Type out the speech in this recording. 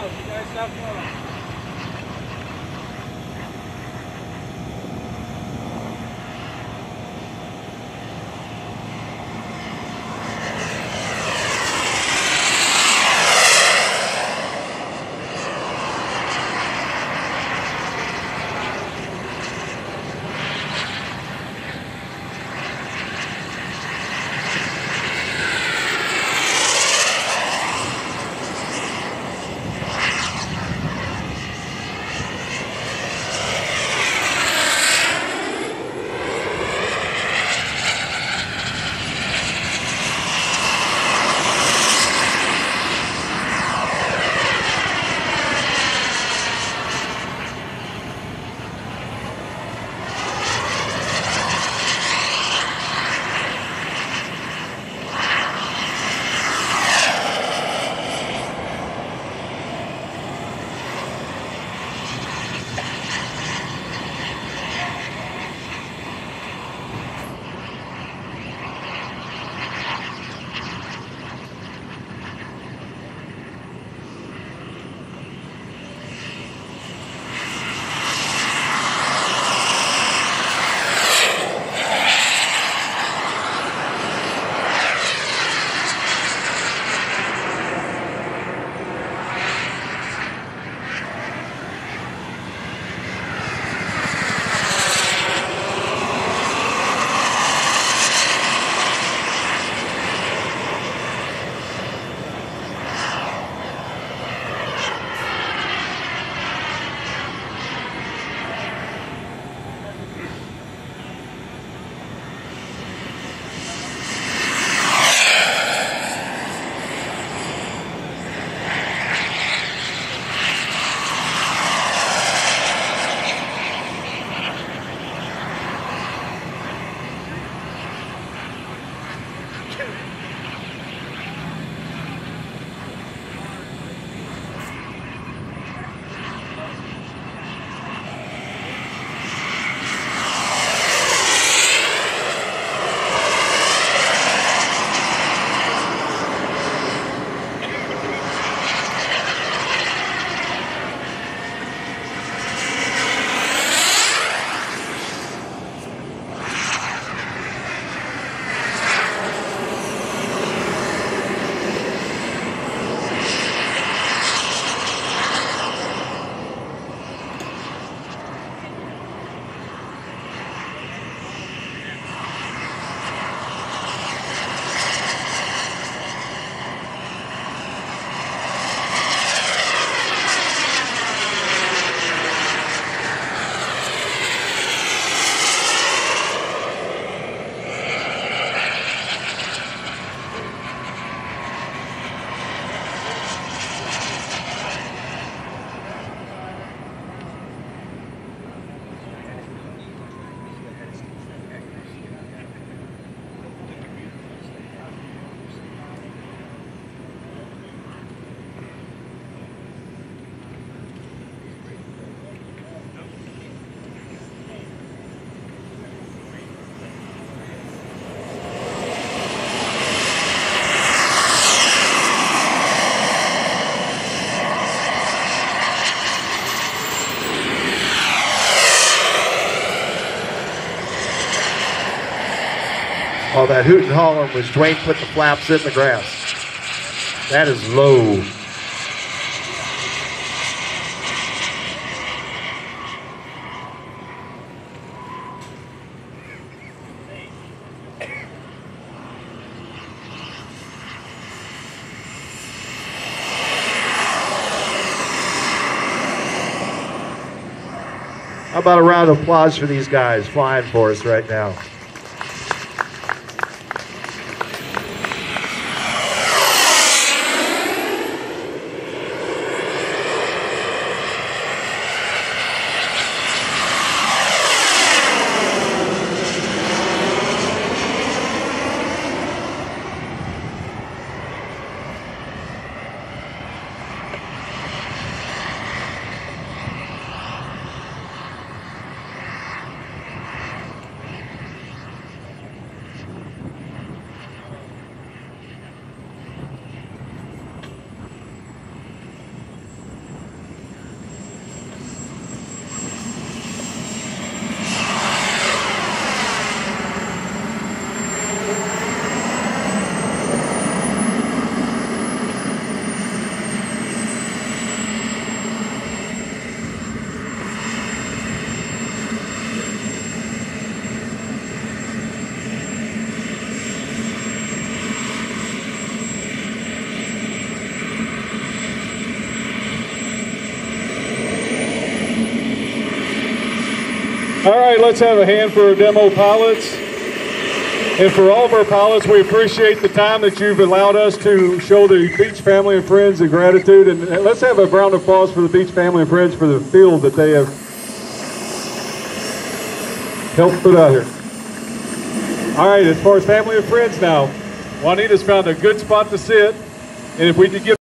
out. You guys have fun. Oh, that hoot and holler was Dwayne put the flaps in the grass. That is low. How about a round of applause for these guys flying for us right now? All right, let's have a hand for our demo pilots. And for all of our pilots, we appreciate the time that you've allowed us to show the Beach family and friends the gratitude. And let's have a round of applause for the Beach family and friends for the field that they have helped put out here. All right, as far as family and friends now, Juanita's found a good spot to sit. And if we could get